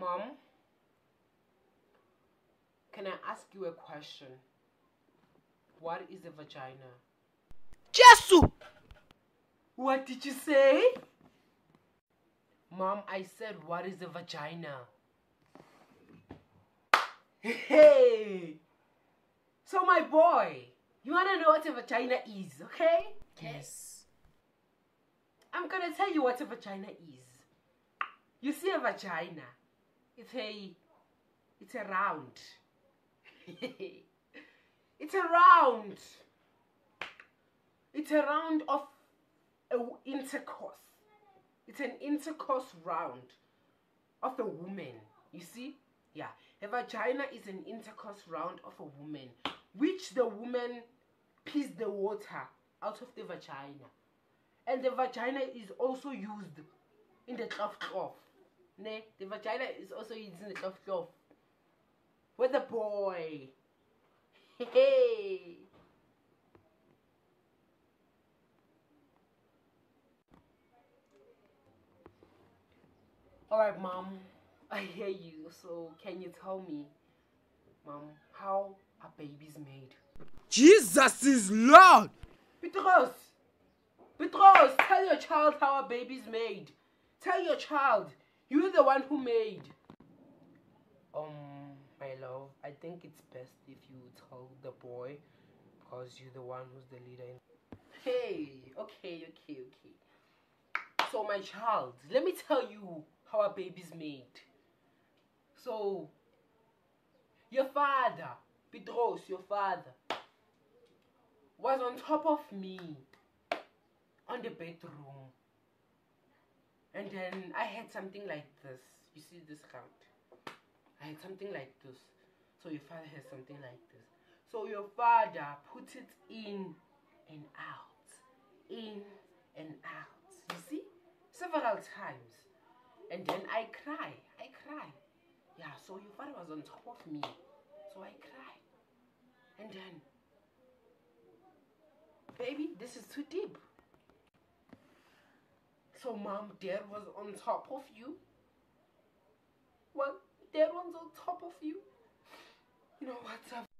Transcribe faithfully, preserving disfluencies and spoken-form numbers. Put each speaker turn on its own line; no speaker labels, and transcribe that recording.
Mom, can I ask you a question? What is a vagina?
Jesus!
What did you say? Mom, I said, what is a vagina? Hey! So, my boy, you want to know what a vagina is, okay?
Yes.
I'm going to tell you what a vagina is. You see a vagina. It's a... It's a round. It's a round. It's a round of a intercourse. It's an intercourse round of a woman. You see? Yeah. A vagina is an intercourse round of a woman, which the woman pees the water out of the vagina. And the vagina is also used in the cloth cloth. Ne? The vagina is also used in the cloth cloth. With the boy. Hey. Alright, Mom. I hear you. So, can you tell me, Mom, how are babies made?
Jesus is Lord!
Petros! Petros! Tell your child how a baby's made. Tell your child. You're the one who made. Um, my love, I think it's best if you tell the boy, because you're the one who's the leader. Hey, okay, okay, okay. So, my child, let me tell you how a baby's made. So, your father, Petros, your father, was on top of me on the bedroom. And then I had something like this. You see this count? I had something like this. So your father has something like this. So your father put it in and out. In and out. You see? Several times. And then I cry. I cry. Yeah, so your father was on top of me. So I cry. And then, baby, this is too deep. So, Mom, Dad was on top of you? Well, Dad was on top of you? You know what's up?